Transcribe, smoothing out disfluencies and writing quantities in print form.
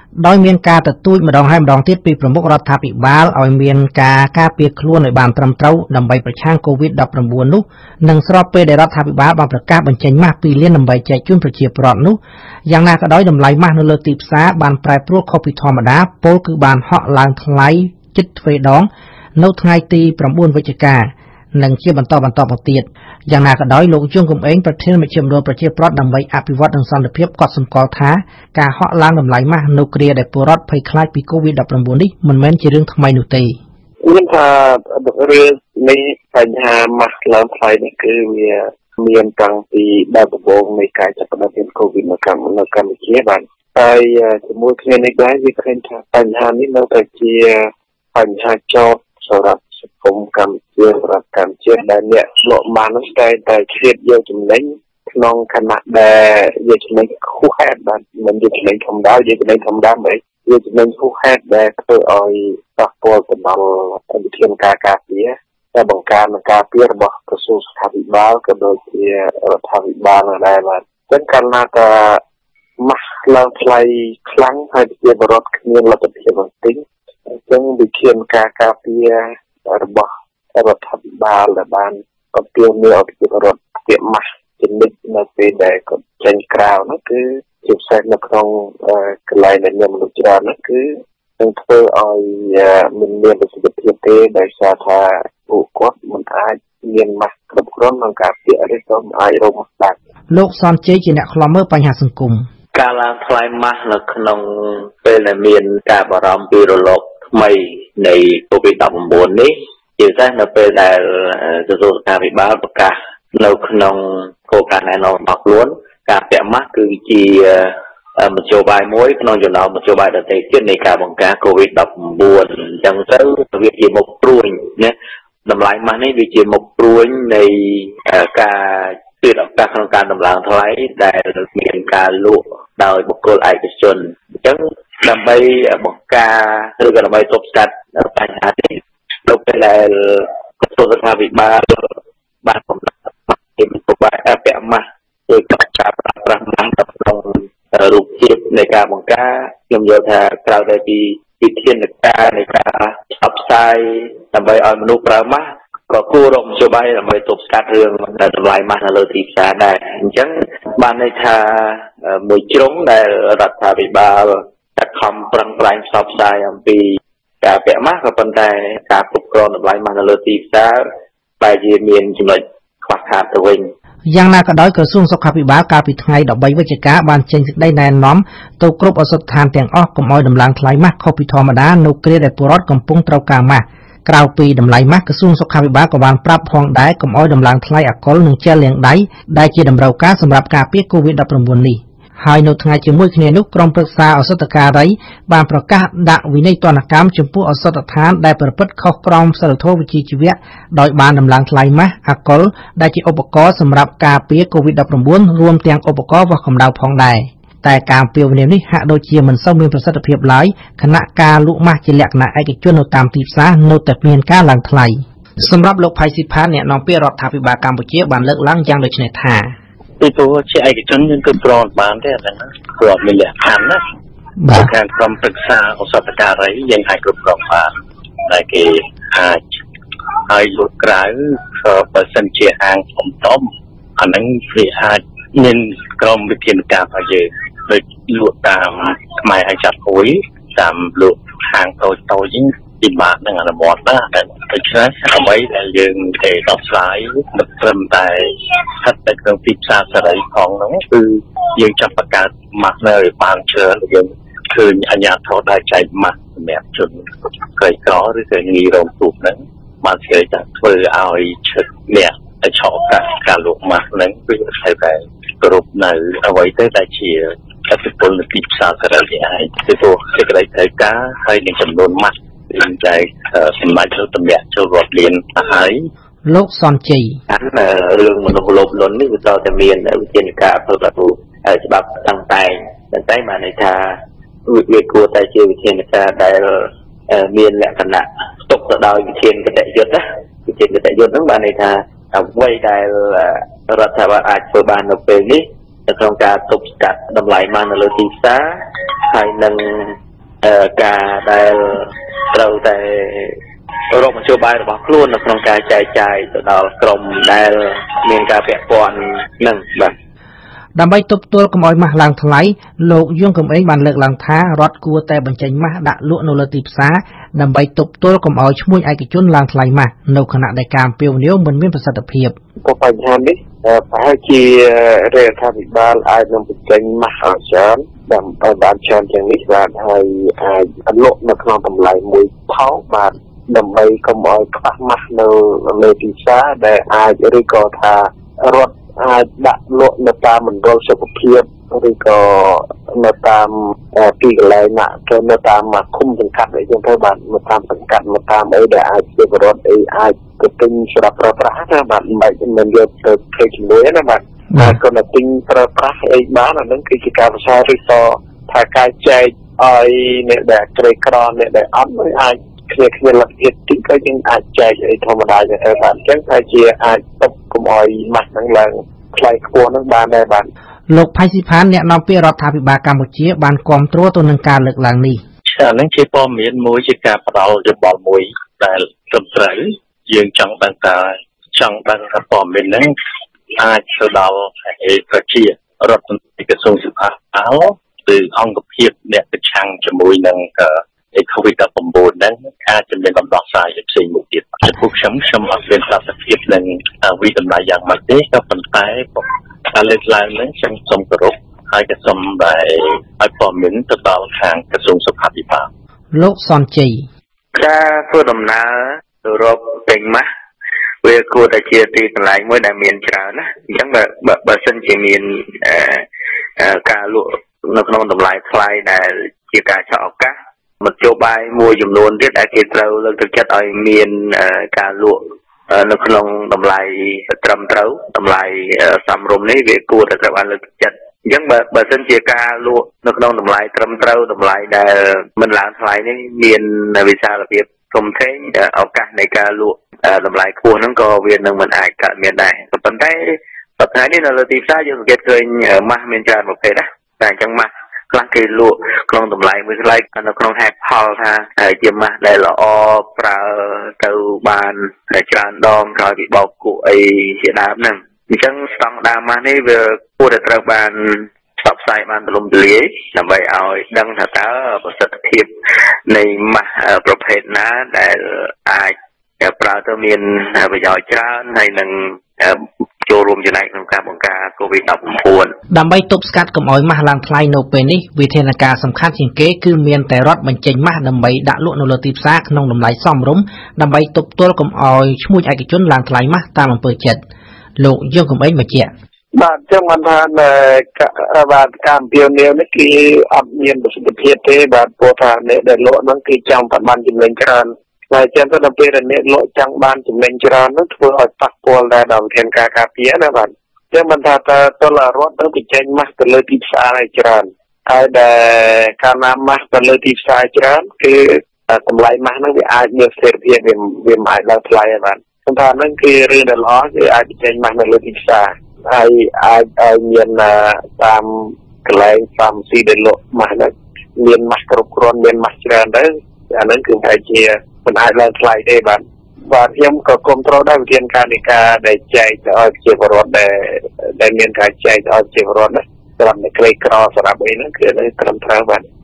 ដោយមានការទទូចម្ដងហើយម្ដងទៀតពីប្រមុខរដ្ឋាភិបាលឲ្យមានការការពារខ្លួនឲ្យបានត្រឹមត្រូវដើម្បីប្រឆាំង COVID-19 នោះនិងស្របពេលដែលរដ្ឋាភិបាលបានប្រកាសបញ្ចេញម៉ាស់ 2 លានដើម្បីចែកជូនប្រជាពលរដ្ឋនោះយ៉ាងណាក៏ដោយតម្លៃម៉ាស់នៅលើទីផ្សារបានប្រែប្រួលខុសពីធម្មតាពលគឺបានហក់ឡើងថ្លៃជិតទ្វេដងនៅថ្ងៃទី9 វិច្ឆិកានិងជាបន្តមកទៀតយ៉ាងណាក៏ដោយលោកជួងកំឯងប្រធានមជ្ឈមណ្ឌលប្រជាប្រដ្ឋដើម្បីអភិវឌ្ឍនិងសន្តិភាពគាត់សម្គាល់ថាការហក់ឡើងតម្លៃម៉ាស់នៅគ្រាដែលពលរដ្ឋភ័យខ្លាចពី COVID-19 នេះមិនមែនជារឿងថ្មីនោះទេខ្ញុំថារឿងនេះបញ្ហាម៉ាស់ឡើងថ្លៃនេះគឺវាមានតាំងពីដើមដំបូងនៃការចាប់ផ្ដើមមាន COVID នៅកម្ពុជាបាទហើយជាមួយគ្នានេះដែរវាឃើញថាបញ្ហានេះនៅតែជាបញ្ហាចោទសម្រាប់សង្គមកម្ពុជាសម្រាប់កម្ពុជាដែលអ្នកលក់បាននោះតែជ្រៀតយកចំណេញក្នុងខណៈដែលយកចំណេញខ្ពស់ហេតុបាទមិនយកចំណេញធម្មតាយកចំណេញធម្មតាមិនយកចំណេញខ្ពស់ហេតុដែលធ្វើឲ្យប៉ះពាល់ទៅដល់វិធានការការពារតែបង្ការនិងការពាររបស់ក្រសួងសុខាភិបាលក៏ដូចជារដ្ឋាភិបាលដែរបាទអញ្ចឹងកាលណាតាម៉ាស់ឡើងថ្លៃខ្លាំងហើយប្រជាពលរដ្ឋគ្មានលទ្ធភាពបន្តិចអញ្ចឹងវិធានការការពាររបស់រដ្ឋាភិបាលដែលបានកំពុងមានអភិបាលរដ្ឋពាក្យម៉ាស់ជំនិតនៅពេលដែលគាត់ចេញក្រៅនោះគឺជាផ្សេងនៅក្នុងកន្លែងដែលមានមនុស្សច្រើននោះគឺនឹងធ្វើឲ្យមិនមានប្រសិទ្ធភាពទេដោយសារថាពួកគាត់មិនអាចមានម៉ាស់គ្រប់គ្រាន់ក្នុងការពារឬក៏អាចរកម៉ាស់បានលោកសនជ័យជាអ្នកខ្លាំមើលបញ្ហាសង្គមការឡើងថ្លៃម៉ាស់នៅក្នុងពេលដែលមានការបារម្ភពីរលកថ្មីនៃ COVID-19 នេះជាពិសេសនៅពេលដែលក្រសួងសុខាភិបាលប្រកាសនៅក្នុងគោលការណ៍ណែនាំរបស់ខ្លួនការពាក់ម៉ាស់គឺជាមធ្យោបាយមួយក្នុងចំណោមមធ្យោបាយដទៃទៀតនៃការបង្ការ COVID-19 អញ្ចឹងទៅវាជាមុខព្រួញណាតម្លៃម៉ាស់នេះវាជាមុខព្រួញនៃការពីឱកាសក្នុងការដំឡើងថ្លៃដែលមានការលក់ដោយបុគ្គលឯកជនអញ្ចឹងដើម្បីបង្ការឬក៏ដើម្បីទប់ស្កាត់បញ្ហានេះនៅពេលដែលក្រសួងសុខាភិបាលបានកំណត់ពីនយោបាយពាក់ម៉ាស់ឬក៏ការប្រើប្រាស់ម៉ាស់ក្នុងរូបភាពនៃការបង្ការខ្ញុំយល់ថាក្រៅពីវិធានការនៃការផ្សព្វផ្សាយដើម្បីឲ្យមនុស្សប្រើម៉ាស់ក៏គួររកមធ្យោបាយដើម្បីទប់ស្កាត់រឿងតម្លៃម៉ាស់នៅលើទីផ្សារដែរអញ្ចឹងបានន័យថាមួយជ្រុងដែលរដ្ឋាភិបាលតែខំប្រឹងប្រែងផ្សព្វផ្សាយអំពីការពាក់ម៉ាស់ក៏ប៉ុន្តែការគ្រប់គ្រងតម្លៃម៉ាស់នៅលើទីផ្សារបែរជាមានចំណុចខ្វះខាតទៅវិញយ៉ាងណាក៏ដោយក្រសួងសុខាភិបាលកាលពីថ្ងៃ13វិច្ឆិកាបានចេញសេចក្តីណែនាំទៅគ្រប់ឱសថស្ថានទាំងអស់កុំឲ្យដំឡើងថ្លៃម៉ាស់ខុសពីធម្មតានៅគ្រាដែលពលរដ្ឋកំពុងត្រូវការម៉ាស់ក្រៅពីតម្លៃម៉ាស់ក្រសួងសុខាភិបាលក៏បានប្រាប់ផងដែរកុំឲ្យដំឡើងថ្លៃអាល់កុលនិងជែលលាងដៃដែលជាតម្រូវការសម្រាប់ការពារ COVID-19 នេះហើយនៅថ្ងៃជាមួយគ្នានោះក្រុមប្រឹក្សាឱសថការីបានប្រកាសដាក់វិន័យទណ្ឌកម្មចំពោះឱសថស្ថានដែលប្រព្រឹត្តខុសក្រមសីលធម៌វិជ្ជាជីវៈដោយបានដំឡើងថ្លៃម៉ាស់អាល់កុលដែលជាឧបករណ៍សម្រាប់ការពារ COVID-19 រួមទាំងឧបករណ៍វាស់កម្ដៅផងដែរតែការពារវិន័យនេះហាក់ដូចជាមិនសូវមានប្រសិទ្ធភាពឡើយខណៈការលក់ម៉ាស់ជាលក្ខណៈឯកជននៅតាមទីផ្សារនៅតែមានការឡើងថ្លៃសម្រាប់លោកផៃស៊ីផានអ្នកនាំពាក្យរដ្ឋាភិបាលកម្ពុជាបានលើកឡើងយ៉ាងដូចនេះថាពីព្រោះជាឯកជនយើងគឺប្រន់បានទេអាហ្នឹងព្រោះមានលក្ខខណ្ឌណាបាទការក្រុមប្រឹក្សាឱសថការីយើងអាចគ្រប់គ្រងបានតែគេអាចឲ្យលក់ក្រៅបើសិនជាហាងធំអាហ្នឹងវាអាចមានក្រុមវិធានការរបស់យើងដូចលក់តាមខ្មែរឲ្យចាត់ហួយតាមលក់ហាងតូចៗពីបាក់នឹងអនុវត្តណាដូច្នេះអ្វីដែលយើងទេដោះស្រាយមិនត្រឹមតែស្ថិតតែក្នុងទីផ្សារសេរីផងនោះគឺយើងចាប់បង្កើតម៉ាស់នៅឲ្យបានច្រើនយើងឃើញអាជ្ញាធរដែលចែកម៉ាស់សម្រាប់ជនក្រីក្រឬក៏ងាយរងគ្រោះហ្នឹងបានស្គាល់ថាធ្វើឲ្យឈឹកអ្នកឆោតការលក់ម៉ាស់ហ្នឹងគឺត្រូវតែគ្រប់នៅអ្វីទៅដែលជាអតិពលនៃទីផ្សារសេរីនេះឯងពីព្រោះសេចក្តីត្រូវការហើយនឹងចំនួនម៉ាស់យើងចែកសម្រាប់ទៅតម្លាក់ចូលរាប់លានទៅហើយលោកសនជ័យរឿងមនុស្សលោភលន់នេះវាត្រូវតែមានវិធានការធ្វើទៅច្បាប់តាំងតែងបានន័យថាវាគួរតែជាវិធានការដែលមានលក្ខណៈផ្ទុកទៅដោយវិធានគតិយុត្តណាវិធានគតិយុត្តហ្នឹងបានន័យថាអ្វីដែលរដ្ឋាភិបាលអាចធ្វើបាននៅពេលនេះនៅក្នុងការទប់ស្កាត់តម្លៃម៉ាស់នៅលើទីផ្សារហហើយនឹងការដែលត្រូវតែរកមធ្យោបាយរបស់ខ្លួននៅក្នុងការចែកចាយទៅដល់ក្រុមដែលមានការពាក់ព័ន្ធនឹងបាទដើម្បីទប់ទល់កុំឲ្យម៉ាស់ឡើងថ្លៃលោកយងកំឯងបានលើកឡើងថារដ្ឋគួរតែបញ្ចេញម៉ាស់ដាក់លក់នៅលើទីផ្សារដើម្បីទប់ទល់កុំឲ្យឈ្មួញឯកជនឡើងថ្លៃម៉ាស់នៅខណៈដែលការអំពាវនាវមិនមានប្រសិទ្ធភាពបញ្ហានេះប្រហែលជារដ្ឋាភិបាលអាចនឹងបញ្ចេញម៉ាស់ឲ្យច្រើនដើម្បីបានច្រើនជាងនេះបាទហើយអាចលក់នៅក្នុងតម្លៃមួយថោកបាទដើម្បីកុំឲ្យខ្វះម៉ាស់នៅលើទីផ្សារដែលអាចឬក៏ថារដ្ឋអាចដាក់លក់នៅតាមមណ្ឌលសុខភាពឬក៏នៅតាមទីកន្លែងណាក៏នៅតាមឃុំសង្កាត់អីចឹងទៅបាទនៅតាមសង្កាត់នៅតាមអីដែលអាចជាបរិវត្តអីអាចទៅទិញស្រាប់ប្រើប្រាស់ណាបាទមិនយកទៅធ្វើជំនួយណាបាទហើយក៏ទៅទិញប្រើប្រាស់អីបានអានឹងគឺជាការប្រសើរឬក៏ថាការចែកឲ្យអ្នកដែលក្រីក្រអ្នកដែលអត់មិនអាចគ្នាលទ្ធភាពទីក៏យើងអាចចែកអីធម្មតាទៅបាទអញ្ចឹងថាជាអាចទប់កុំឲ្យម៉ាស់ហ្នឹងឡើងថ្លៃខ្ពស់ហ្នឹងបានដែរបាទលោកផៃស៊ីផានអ្នកនាំពាក្យរដ្ឋាភិបាលកម្ពុជាបានគាំទ្រទៅនឹងការលើកឡើងនេះអានឹងជាព័ត៌មានមួយជាការផ្ដល់យោបល់មួយដែលត្រឹមត្រូវយើងចង់ដឹងថាព័ត៌មានហ្នឹងអាចទៅដល់ប្រជារដ្ឋមន្ត្រីក្រសួងសុខាភិបាលឬអង្គភាពអ្នកប្រឆាំងជាមួយនឹងCOVID-19 ហ្នឹងអាចจะមានដំណោះស្រាយផ្សេងមួយទៀតចំពោះខ្ញុំអត់មានប្រសិទ្ធភាពនឹងវិតម្លៃយ៉ាងម៉េចទេក៏ប៉ុន្តែការលើកឡើងហ្នឹងខ្ញុំសូមគោរពហើយក៏សូមដែលឲ្យព័ត៌មានទៅដល់ខាងក្រសួងសុខាភិបាលលោកសនជ័យការធ្វើដំណើរទៅរកពេញម៉ាស់វាគួរតែជាទីកន្លែងមួយដែលមានច្រើនណាអញ្ចឹងបើសិនជាមានការលក់នៅក្នុងតម្លៃថ្លៃដែលជាការឆក់ឱកាសមធ្យោបាយមួយចំនួនទៀតដែលគេត្រូវលើកទឹកចិត្តឲ្យមានការលក់នៅក្នុងតម្លៃត្រឹមត្រូវតម្លៃសមរម្យនេះវាគួរតែត្រូវបានលើកទឹកចិត្តអញ្ចឹងបើសិនជាការលក់នៅក្នុងតម្លៃត្រឹមត្រូវតម្លៃដែលមិនឡើងថ្លៃនេះមានវិសាលភាពធំធេងឱកាសនៃការលក់តម្លៃខ្ពស់ហ្នឹងក៏វានឹងមិនអាចកើតមានដែរប៉ុន្តែថ្ងៃនេះនៅលើទីផ្សារយើងសង្កេតឃើញម៉ាស់មានច្រើនប្រភេទណាតែអញ្ចឹងម៉ាស់ខ្លះគេលក់ក្នុងតម្លៃមួយថ្លៃនៅក្នុងហេតុផលថាជាម៉ាស់ដែលល្អប្រើទៅបានច្រើនដងក្រោយពីបោកគក់អីជាដើមហ្នឹងអញ្ចឹងស្តង់ដារម៉ាស់នេះវាគួរតែត្រូវបានផ្សព្វផ្សាយបានទូលំទូលាយដើម្បីឲ្យដឹងថាតើប្រសិទ្ធភាពនៃម៉ាស់ប្រភេទណាដែលអាចប្រើទៅមានប្រយោជន៍ច្រើនហើយនឹងចូលរួមចំណែកក្នុងការបង្ការ COVID-19 ដើម្បីទប់ស្កាត់កុំឲ្យម៉ាស់ឡើងថ្លៃនៅពេលនេះវិធានការសំខាន់ជាងគេគឺមានតែរដ្ឋបញ្ចេញម៉ាស់ដើម្បីដាក់លក់នៅលើទីផ្សារក្នុងតម្លៃសមរម្យដើម្បីទប់ទល់កុំឲ្យឈ្មួញឯកជនឡើងថ្លៃម៉ាស់តាមអំពើចិត្តលោកយើងកំឯងបញ្ជាក់បាទចឹងមិនថាបាទការអំពាវនាវនេះគឺអត់មានប្រសិទ្ធភាពទេបាទព្រោះថាអ្នកដែលលក់ហ្នឹងគឺចង់បានចំណេញច្រើនហើយចឹងទៅដល់ពេលអ្នកលក់ចង់បានចំណេញច្រើននោះធ្វើឲ្យប៉ះពាល់ដល់វិធានការការពារណាបាទចឹងមិនថាតើរដ្ឋនឹងបញ្ចេញម៉ាស់ទៅលើទីផ្សារឲ្យច្រើនហើយដែលកាលណាម៉ាស់ទៅលើទីផ្សារច្រើនគឺតម្លៃម៉ាស់ហ្នឹងវាអាចមានស្ថិរភាពវាមិនអាចឡើងថ្លៃទេបាទព្រោះថាហ្នឹងគឺរឿងដែលល្អគឺអាចបញ្ចេញម៉ាស់នៅលើទីផ្សារហើយអាចឲ្យមានតាមកន្លែងតាមស៊ីដែលលក់ម៉ាស់ហ្នឹងមានម៉ាស់គ្រប់គ្រាន់មានម៉ាស់ច្រើនទៅអាហ្នឹងគឺប្រហែលជាមិនអាចឡើងថ្លៃទេបាទខ្ញុំក៏គ្រប់គ្រងដែរវិធានការនៃការដែលចែកទៅឲ្យប្រជាពលរដ្ឋដែលមានការចែកទៅឲ្យប្រជាពលរដ្ឋណាសម្រាប់អ្នកក្រីក្រសម្រាប់អីហ្នឹងគឺត្រឹមត្រូវបាទ